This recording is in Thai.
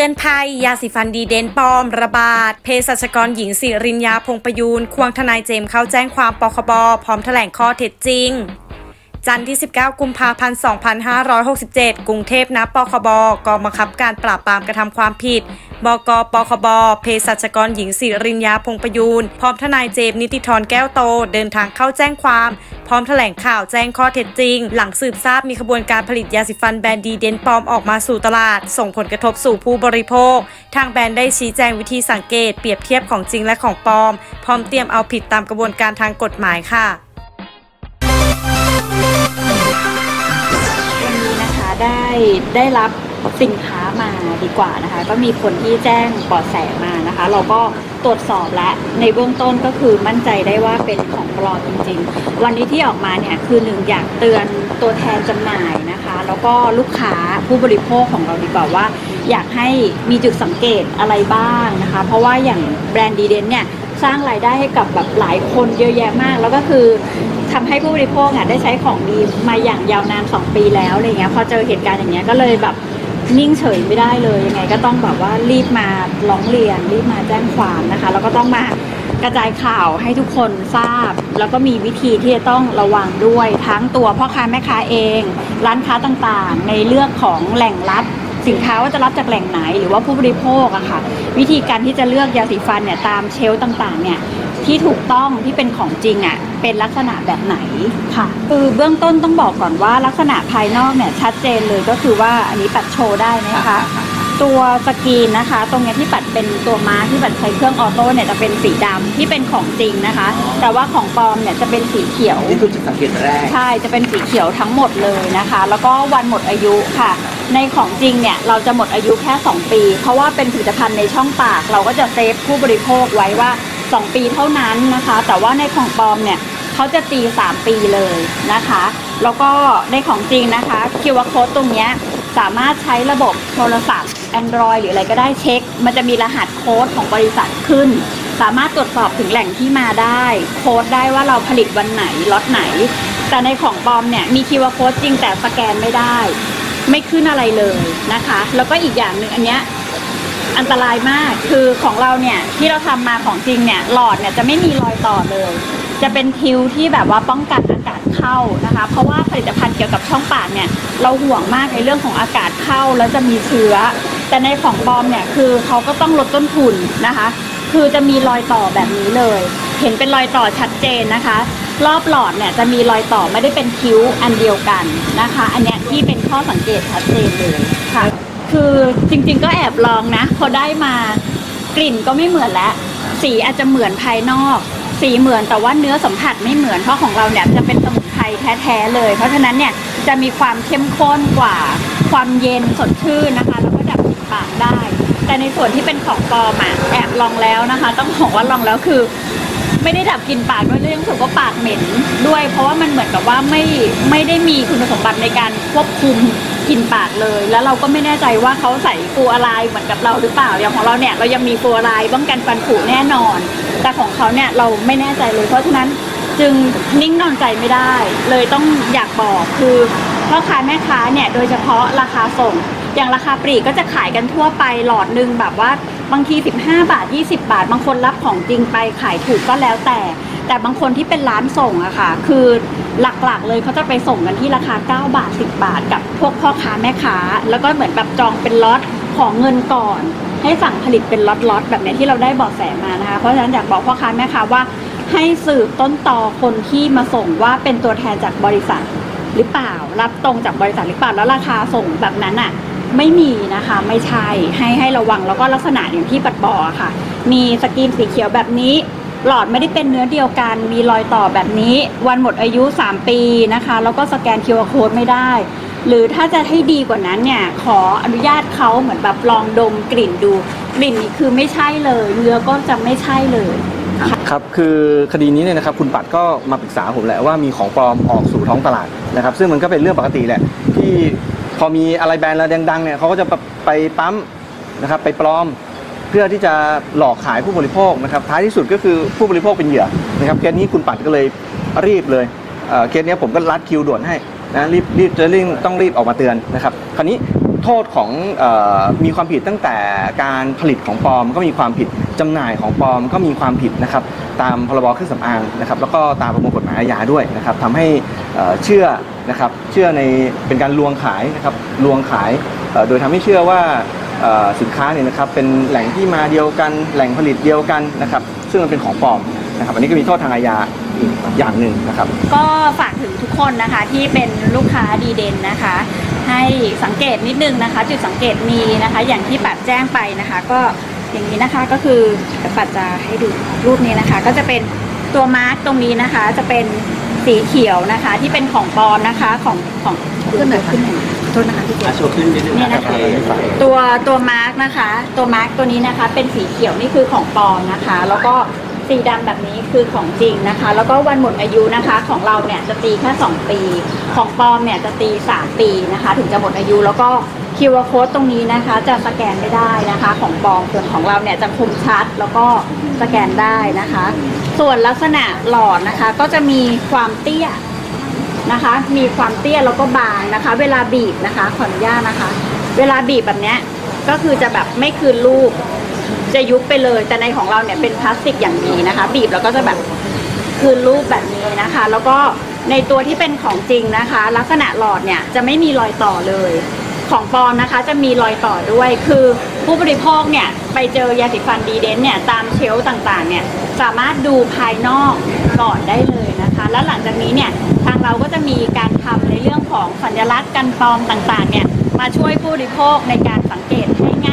ตือนภัยยาสีฟันดีเดนปลอมระบาดเภสัชกรหญิงสิริญญาพงประยูนควงทนายเจมส์เข้าแจ้งความปคบพร้อมแถลงข้อเท็จจริงจันทร์ที่ 19 กุมภาพันธ์ 2567 กรุงเทพณ ปคบ กองบังคับการปราบปรามกระทำความผิด บก.ปคบ เภสัชกรหญิงสิริญญาพงประยูนพร้อมทนายเจมส์นิติธรแก้วโตเดินทางเข้าแจ้งความพร้อมแถลงข่าวแจ้งข้อเท็จจริงหลังสืบทราบมีขบวนการผลิตยาสีฟันแบรนด์ดีเดนปลอมออกมาสู่ตลาดส่งผลกระทบสู่ผู้บริโภคทางแบรนด์ได้ชี้แจงวิธีสังเกตเปรียบเทียบของจริงและของปลอมพร้อมเตรียมเอาผิดตามกระบวนการทางกฎหมายค่ะได้รับสินค้ามาดีกว่านะคะก็มีคนที่แจ้งเบาะแสมานะคะเราก็ตรวจสอบและในเบื้องต้นก็คือมั่นใจได้ว่าเป็นของปลอมจริงๆวันนี้ที่ออกมาเนี่ยคือ1อยากเตือนตัวแทนจำหน่ายนะคะแล้วก็ลูกค้าผู้บริโภคของเราดีกว่าว่าอยากให้มีจุดสังเกตอะไรบ้างนะคะเพราะว่าอย่างแบรนด์ดีเดนเนี่ยสร้างรายได้ให้กับแบบหลายคนเยอะแยะมากแล้วก็คือทำให้ผู้บริโภคได้ใช้ของดีมาอย่างยาวนาน2 ปีแล้วอะไรเงี้ยพอเจอเหตุการณ์อย่างเงี้ยก็เลยแบบนิ่งเฉยไม่ได้เลยยังไงก็ต้องแบบว่ารีบมาร้องเรียนรีบมาแจ้งความนะคะแล้วก็ต้องมากระจายข่าวให้ทุกคนทราบแล้วก็มีวิธีที่จะต้องระวังด้วยทั้งตัวพ่อค้าแม่ค้าเองร้านค้าต่างๆในเรื่องของแหล่งรับสินค้าว่าจะรับจากแหล่งไหนหรือว่าผู้บริโภคอะค่ะวิธีการที่จะเลือกยาสีฟันเนี่ยตามเชลฟ์ต่างๆเนี่ยที่ถูกต้องที่เป็นของจริงอะเป็นลักษณะแบบไหนค่ะคือเบื้องต้นต้องบอกก่อนว่าลักษณะภายนอกเนี่ยชัดเจนเลยก็คือว่าอันนี้ปัดโชว์ได้นะคะตัวสกรีนนะคะตรงนี้ที่ปัดเป็นตัวม้าที่ปัดใช้เครื่องออโต้เนี่ยจะเป็นสีดำที่เป็นของจริงนะคะแต่ว่าของปลอมเนี่ยจะเป็นสีเขียวนี่คือจุดสังเกตแรกใช่จะเป็นสีเขียวทั้งหมดเลยนะคะแล้วก็วันหมดอายุค่ะในของจริงเนี่ยเราจะหมดอายุแค่2 ปีเพราะว่าเป็นผลิตภัณฑ์ในช่องปากเราก็จะเซฟผู้บริโภคไว้ว่า2 ปีเท่านั้นนะคะแต่ว่าในของปลอมเนี่ยเขาจะตี3 ปีเลยนะคะแล้วก็ในของจริงนะคะ QR Code ตรงนี้สามารถใช้ระบบโทรศัพท์ Android หรืออะไรก็ได้เช็คมันจะมีรหัสโค้ดของบริษัทขึ้นสามารถตรวจสอบถึงแหล่งที่มาได้โค้ดได้ว่าเราผลิตวันไหนล็อตไหนแต่ในของปลอมเนี่ยมี QR Code จริงแต่สแกนไม่ได้ไม่ขึ้นอะไรเลยนะคะแล้วก็อีกอย่างหนึ่งอันเนี้ยอันตรายมากคือของเราเนี่ยที่เราทำมาของจริงเนี่ยหลอดเนี่ยจะไม่มีรอยต่อเลยจะเป็นทิวที่แบบว่าป้องกันอากาศเข้านะคะเพราะว่าผลิตภัณฑ์เกี่ยวกับช่องปากเนี่ยเราห่วงมากในเรื่องของอากาศเข้าแล้วจะมีเชื้อแต่ในของปลอมเนี่ยคือเขาก็ต้องลดต้นทุนนะคะคือจะมีรอยต่อแบบนี้เลยเห็นเป็นรอยต่อชัดเจนนะคะรอบหลอดเนี่ยจะมีรอยต่อไม่ได้เป็นคิ้วอันเดียวกันนะคะอันเนี้ยที่เป็นข้อสังเกตชัดเจนเลยค่ะคือจริงๆก็แอบลองนะพอได้มากลิ่นก็ไม่เหมือนแล้วสีอาจจะเหมือนภายนอกสีเหมือนแต่ว่าเนื้อสัมผัสไม่เหมือนเพราะของเราเนี่ยจะเป็นสมุนไพรแท้ๆเลยเพราะฉะนั้นเนี่ยจะมีความเข้มข้นกว่าความเย็นสดชื่นนะคะแล้วก็ดับกลิ่นปากได้แต่ในส่วนที่เป็นของปลอมแอบลองแล้วนะคะต้องบอกว่าลองแล้วคือไม่ได้ดับกลิ่นปากด้วยเรื่องรู้สึกว่าปากเหม็นด้วยเพราะว่ามันเหมือนกับว่าไม่ได้มีคุณสมบัติในการควบคุมกลิ่นปากเลยแล้วเราก็ไม่แน่ใจว่าเขาใส่ฟลูออไรด์เหมือนกับเราหรือเปล่าอย่างของเราเนี่ยเรายังมีฟลูออไรด์ป้องกันฟันผุแน่นอนแต่ของเขาเนี่ยเราไม่แน่ใจเลยเพราะฉะนั้นจึงนิ่งนอนใจไม่ได้เลยต้องอยากบอกคือพ่อค้าแม่ค้าเนี่ยโดยเฉพาะราคาส่งอย่างราคาปลีกก็จะขายกันทั่วไปหลอดนึงแบบว่าบางที15 บาท20 บาทบางคนรับของจริงไปขายถูกก็แล้วแต่บางคนที่เป็นร้านส่งอะค่ะคือหลักๆเลยเขาจะไปส่งกันที่ราคา9 บาท10 บาทกับพวกพ่อค้าแม่ค้าแล้วก็เหมือนแบบจองเป็นล็อตของเงินก่อนให้สั่งผลิตเป็นล็อตแบบนี้ที่เราได้เบาะแสมานะคะเพราะฉะนั้นอยากบอกพ่อค้าแม่ค้าว่าให้สืบต้นตอคนที่มาส่งว่าเป็นตัวแทนจากบริษัทหรือเปล่ารับตรงจากบริษัทหรือเปล่าแล้วราคาส่งแบบนั้นอะไม่มีนะคะไม่ใช่ให้ระวังแล้วก็ลักษณะอย่างที่ปัดบอกค่ะมีสกรีนสีเขียวแบบนี้หลอดไม่ได้เป็นเนื้อเดียวกันมีรอยต่อแบบนี้วันหมดอายุ3 ปีนะคะแล้วก็สแกน QR Code ไม่ได้หรือถ้าจะให้ดีกว่านั้นเนี่ยขออนุญาตเขาเหมือนแบบลองดมกลิ่นดูกลิ่นนี้คือไม่ใช่เลยเนื้อก็จะไม่ใช่เลยครับคือคดีนี้เนี่ยนะครับคุณปัดก็มาปรึกษาผมแหละว่ามีของปลอมออกสู่ท้องตลาดนะครับซึ่งมันก็เป็นเรื่องปกติแหละที่พอมีอะไรแบรนด์อะไรดังๆเนี่ยเขาก็จะไปปั๊มนะครับไปปลอมเพื่อที่จะหลอกขายผู้บริโภคนะครับท้ายที่สุดก็คือผู้บริโภคเป็นเหยื่อนะครับเคสนี้คุณปัดก็เลยรีบเลยเคสนี้ผมก็รัดคิวด่วนให้นะรีบต้องรีบออกมาเตือนนะครับคราวนี้โทษของมีความผิดตั้งแต่การผลิตของปลอมก็มีความผิดจำหน่ายของปลอมก็มีความผิดนะครับตามพรบเครื่องสำอางนะครับแล้วก็ตามประมวลกฎหมายอาญาด้วยนะครับทำให้เชื่อนะครับเชื่อในเป็นการลวงขายนะครับลวงขายโดยทำให้เชื่อว่าสินค้าเนี่ยนะครับเป็นแหล่งที่มาเดียวกันแหล่งผลิตเดียวกันนะครับซึ่งมันเป็นของปลอมนะครับอันนี้ก็มีโทษทางอาญาอีกอย่างหนึ่งนะครับก็ฝากถึงทุกคนนะคะที่เป็นลูกค้าดีเด่นนะคะให้สังเกตนิดนึงนะคะจุดสังเกตมีนะคะอย่างที่ปัดแจ้งไปนะคะก็อย่างนี้นะคะก็คือปัดจะให้ดูรูปนี้นะคะก็จะเป็นตัวมาร์กตรงนี้นะคะจะเป็นสีเขียวนะคะที่เป็นของปลอมนะคะของขึ้นหน่อยโทษนะคะที่เขียวนี่นะคะตัวมาร์กนะคะตัวมาร์กตัวนี้นะคะเป็นสีเขียวนี่คือของปลอมนะคะแล้วก็สีดำแบบนี้คือของจริงนะคะแล้วก็วันหมดอายุนะคะของเราเนี่ยจะตีแค่2 ปีของปลอมเนี่ยจะตี3 ปีนะคะถึงจะหมดอายุแล้วก็QR code ตรงนี้นะคะจะสแกนไม่ได้นะคะของปลอมส่วนของเราเนี่ยจะคมชัดแล้วก็สแกนได้นะคะส่วนลักษณะหลอดนะคะก็จะมีความเตี้ยนะคะมีความเตี้ยแล้วก็บางนะคะเวลาบีบนะคะขออนุญาตนะคะเวลาบีบแบบเนี้ยก็คือจะแบบไม่คืนรูปจะยุบไปเลยแต่ในของเราเนี่ยเป็นพลาสติกอย่างดีนะคะบีบแล้วก็จะแบบคืนรูปแบบนี้นะคะแล้วก็ในตัวที่เป็นของจริงนะคะลักษณะหลอดเนี่ยจะไม่มีรอยต่อเลยของปลอมนะคะจะมีรอยต่อด้วยคือผู้บริโภคเนี่ยไปเจอยาสีฟันดีเดนเนี่ยตามเชลฟ์ต่างๆเนี่ยสามารถดูภายนอกก่อนได้เลยนะคะแล้วหลังจากนี้เนี่ยทางเราก็จะมีการทำในเรื่องของสัญลักษณ์กันปลอมต่างๆเนี่ยมาช่วยผู้บริโภคในการสังเกตให้ง่าย